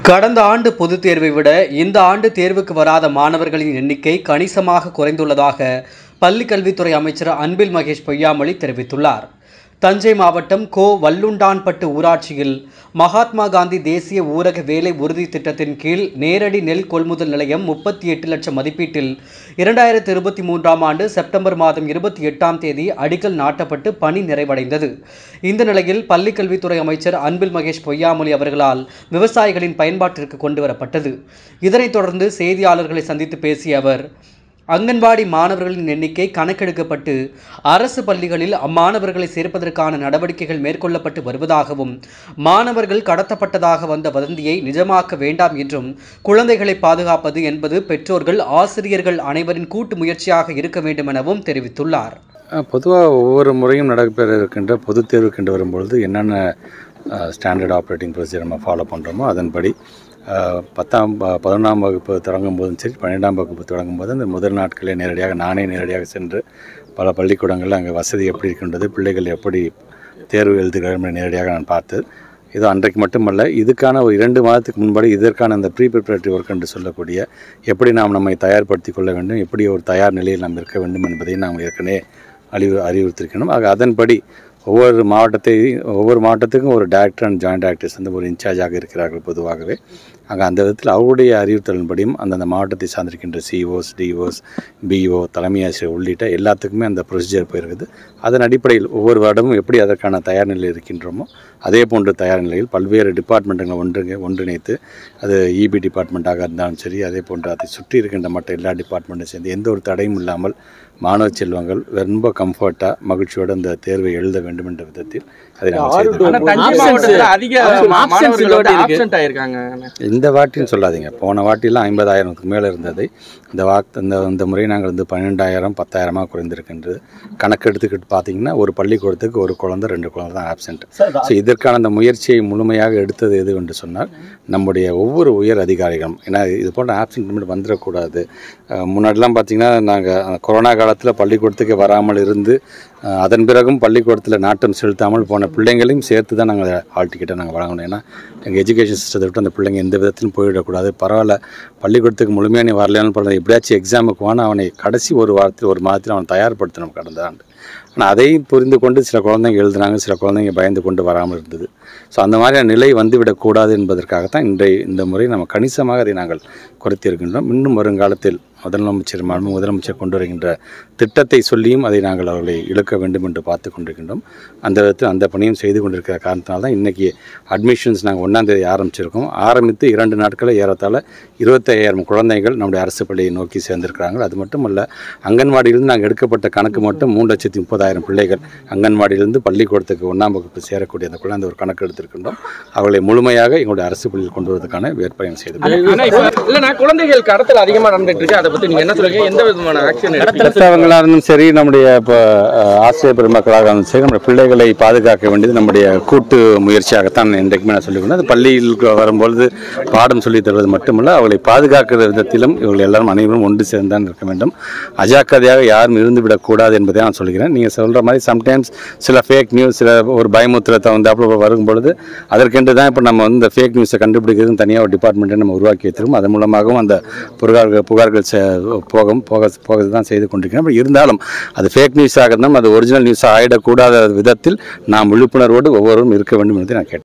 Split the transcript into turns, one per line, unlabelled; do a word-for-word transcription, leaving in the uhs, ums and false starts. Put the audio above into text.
கடந்த ஆண்டு பொதுத் தேர்வை விட இந்த ஆண்டு தேர்வுக்கு வராத மாணவர்களின் எண்ணிக்கை கணிசமாக குறைந்துள்ளதாக பள்ளிக்கல்வித்துறை அமைச்சர் அன்பில் மகேஷ் பொய்யாமொழி தெரிவித்துள்ளார். தஞ்சை மாவட்டம் கோ வல்லுண்டான்பட்டு ஊராட்சியில் மகாத்மா காந்தி தேசிய ஊரக வேலை உறுதி திட்டத்தின் கீழ் நேரடி நெல் கொள்முதல் நிலையம் முப்பத்தி எட்டு லட்சம் மதிப்பீட்டில் இரண்டாயிரத்தி இருபத்தி மூன்றாம் ஆண்டு செப்டம்பர் மாதம் இருபத்தி எட்டாம் தேதி அடிக்கல் நாட்டப்பட்டு பணி நிறைவடைந்தது. இந்த நிலையில் பள்ளிக்கல்வித்துறை அமைச்சர் அன்பில் மகேஷ் பொய்யாமொழி அவர்களால் விவசாயிகளின் பயன்பாட்டிற்கு கொண்டுவரப்பட்டது. இதனைத் தொடர்ந்து செய்தியாளர்களை சந்தித்து பேசிய அவர், அங்கன்வாடி மாணவர்களின் எண்ணிக்கை கணக்கெடுக்கப்பட்டு அரசு பள்ளிகளில் அம்மாணவர்களை சேர்ப்பதற்கான நடவடிக்கைகள் மேற்கொள்ளப்பட்டு வருவதாகவும், மாணவர்கள் கடத்தப்பட்டதாக வந்த வதந்தியை நிஜமாக்க வேண்டாம் என்றும், குழந்தைகளை பாதுகாப்பது என்பது பெற்றோர்கள், ஆசிரியர்கள் அனைவரின் கூட்டு முயற்சியாக இருக்க வேண்டும் எனவும் தெரிவித்துள்ளார்.
பொதுவாக ஒவ்வொரு முறையும் நடைபெற இருக்கின்ற பொதுத் தேர்வுக்கென்று வரும்பொழுது என்னென்ன ஸ்டாண்டர்ட் ஆப்ரேட்டிங் ப்ரொசீஜர் நம்ம ஃபாலோ பண்ணுறோமோ அதன்படி பத்தாம் பதினொன்றாம் வகுப்பு தொடங்கும் போதும் சரி, பன்னிரெண்டாம் வகுப்பு தொடங்கும் போது அந்த முதல் நாட்களே நேரடியாக நானே நேரடியாக சென்று பல பள்ளிக்கூடங்களில் அங்கே வசதி எப்படி இருக்கின்றது, பிள்ளைகள் எப்படி தேர்வு எழுதுகிறார்கள் நேரடியாக நான் பார்த்து, இது அன்றைக்கு மட்டுமல்ல, இதுக்கான ஒரு இரண்டு மாதத்துக்கு முன்பாடி இதற்கான அந்த ப்ரீ ப்ரிப்பரேட்டரி ஒர்க் என்று சொல்லக்கூடிய எப்படி நாம் நம்மை தயார்படுத்தி கொள்ள வேண்டும், எப்படி ஒரு தயார் நிலையில் நாம் இருக்க வேண்டும் என்பதை நாம் ஏற்கனவே அறிவு அறிவுறுத்திருக்கணும். ஆக அதன்படி ஒவ்வொரு மாவட்டத்தை ஒவ்வொரு மாவட்டத்துக்கும் ஒரு டைரக்டர் அண்ட் ஜாயின்ட் டைரக்டர்ஸ் வந்து ஒரு இன்சார்ஜாக இருக்கிறார்கள் பொதுவாகவே. அங்கே அந்த விதத்தில் அவருடைய அறிவுறுத்தலின்படியும் அந்தந்த மாவட்டத்தை சார்ந்திருக்கின்ற சிஓஸ், டிஓஸ், பிஓ, தலைமை ஆசிரியர் உள்ளிட்ட எல்லாத்துக்குமே அந்த ப்ரொசீஜர் போயிருக்குது. அதன் அடிப்படையில் ஒவ்வொரு வருடமும் எப்படி அதற்கான தயார் நிலையில் இருக்கின்றோமோ அதே போன்ற தயார் நிலையில் பல்வேறு டிபார்ட்மெண்ட்டுகளை ஒன்று ஒன்றிணைத்து, அது இபி டிபார்ட்மெண்ட்டாக இருந்தாலும் சரி, அதே போன்று அதை சுற்றி இருக்கின்ற மற்ற எல்லா டிபார்ட்மெண்ட்டும் சேர்ந்து எந்த ஒரு தடையும் இல்லாமல் மாணவ செல்வங்கள் ரொம்ப கம்ஃபர்ட்டாக மகிழ்ச்சியோடு அந்த தேர்வை எழுத வேண்டும் என்ற விதத்தில் அதை இந்த வாட்டின்னு சொல்லாதீங்க. போன வாட்டிலாம் ஐம்பதாயிரத்துக்கு மேலே இருந்தது. இந்த வாக்கு இந்த இந்த முறை நாங்கள் வந்து பன்னெண்டாயிரம் பத்தாயிரமாக குறைந்திருக்கின்றது. கணக்கு எடுத்துக்கிட்டு பார்த்தீங்கன்னா ஒரு பள்ளிக்கூடத்துக்கு ஒரு குழந்தை ரெண்டு குழந்தை தான் ஆப்சென்ட். ஸோ இதற்கான அந்த முயற்சியை முழுமையாக எடுத்தது எது என்று சொன்னால் நம்முடைய ஒவ்வொரு உயர் அதிகாரிகளும். ஏன்னா இது போன்ற ஆப்சென்ட் மட்டும் வந்துடக்கூடாது. முன்னாடிலாம் பார்த்திங்கன்னா நாங்கள் கொரோனா காலத்தில் பள்ளிக்கூடத்துக்கு வராமல் இருந்து அதன் பிறகும் பள்ளிக்கூடத்தில் நாட்டம் செலுத்தாமல் போன பிள்ளைங்களையும் சேர்த்து தான் நாங்கள் ஹால் டிக்கெட்டை நாங்கள் வழங்கணும். ஏன்னா எங்கள் எஜுகேஷன் சிஸ்டத்தை விட்டு அந்த பிள்ளைங்க எந்த விதத்திலும் போயிடக்கூடாது. பரவாயில்ல, பள்ளிக்கூடத்துக்கு முழுமையாக நீ வரலையானு பண்ண எப்படியாச்சும் எக்ஸாமுக்கு வான அவனை கடைசி ஒரு வாரத்தில் ஒரு மாதத்தில் அவனை தயார்படுத்தணும் கடந்த ஆண்டு. ஆனால் அதையும் புரிந்து கொண்டு சில குழந்தைங்க எழுதுனாங்க, சில குழந்தைங்க பயந்து கொண்டு வராமல் இருந்தது. ஸோ அந்த மாதிரியான நிலை வந்துவிடக்கூடாது என்பதற்காகத்தான் இன்றைய இந்த முறை நம்ம கணிசமாக அதை நாங்கள் குறைத்திருக்கின்றோம். இன்னும் வருங்காலத்தில் முதலமைச்சர் முதலமைச்சர் கொண்டு வருகின்ற திட்டத்தை சொல்லியும் அதை நாங்கள் அவர்களை இழுக்க வேண்டும் என்று பார்த்து கொண்டிருக்கின்றோம். அந்த விதத்தில் அந்த பணியும் செய்து கொண்டிருக்கிற காரணத்தினால்தான் இன்றைக்கி அட்மிஷன்ஸ் நாங்கள் ஒன்றாம் தேதி ஆரம்பிச்சிருக்கோம். ஆரம்பித்து இரண்டு நாட்களில் ஏறத்தாழ இருபத்தையாயிரம் குழந்தைகள் நம்முடைய அரசு பள்ளியை நோக்கி சேர்ந்திருக்கிறாங்க. அது மட்டுமல்ல, அங்கன்வாடியிலிருந்து நாங்கள் எடுக்கப்பட்ட கணக்கு மட்டும் மூன்று லட்சத்தி முப்பதாயிரம் பிள்ளைகள் அங்கன்வாடியிலிருந்து பள்ளிக்கூடத்துக்கு ஒன்றாம் வகுப்பு சேரக்கூடிய அந்த குழந்தை ஒரு கணக்கு எடுத்திருக்கின்றோம். அவர்களை முழுமையாக எங்களுடைய அரசு பள்ளியில் கொண்டு வருவதற்கான வேட்பாயம் செய்து
குழந்தைகள் கடத்தல் அதிகமாக நடந்துட்டு இருக்கு. அதை பற்றி நீங்கள் என்ன சொல்லுங்க? எந்த விதமான ஆக்ஷன்
எடுத்தவங்களாக இருந்தும் சரி, நம்முடைய இப்போ ஆசிரியர் பெருமக்களாக இருந்தாலும் சரி, நம்முடைய பிள்ளைகளை பாதுகாக்க வேண்டியது நம்முடைய கூட்டு முயற்சியாகத்தான் இன்றைக்குமே நான் சொல்லிக்கொண்டேன். அது பள்ளியில் வரும்பொழுது பாடம் சொல்லித் தருவது மட்டுமல்ல, அவர்களை பாதுகாக்கிற விதத்திலும் இவர்கள் எல்லாரும் அனைவரும் ஒன்று சேர்ந்தான் இருக்க வேண்டும். அஜாக்கிரதையாக யாரும் இருந்துவிடக்கூடாது என்பதை நான் சொல்கிறேன். நீங்கள் சொல்கிற மாதிரி சம்டைம்ஸ் சில ஃபேக் நியூஸ், சில ஒரு பயமுத்திரத்தை வந்து அப்போ வரும்பொழுது அதற்கென்று தான் இப்போ நம்ம வந்து இந்த ஃபேக் நியூஸை கண்டுபிடிக்கிறதுன்னு தனியாக ஒரு டிபார்ட்மெண்ட்டை நம்ம உருவாக்கி வைத்திருக்கோம். அதன் மூலமாகவும் அந்த புகார்கள் புகார்கள் போகும் போக போக தான் செய்து கொண்டிருக்கிறோம். இருந்தாலும் அது ஃபேக் நியூஸாக இருந்தாலும் அது ஒரிஜினல் நியூஸாக ஆகிடக்கூடாத விதத்தில் நாம் விழிப்புணர்வோடு ஒவ்வொருவரும் இருக்க வேண்டும் என்று நான் கேட்டேன்.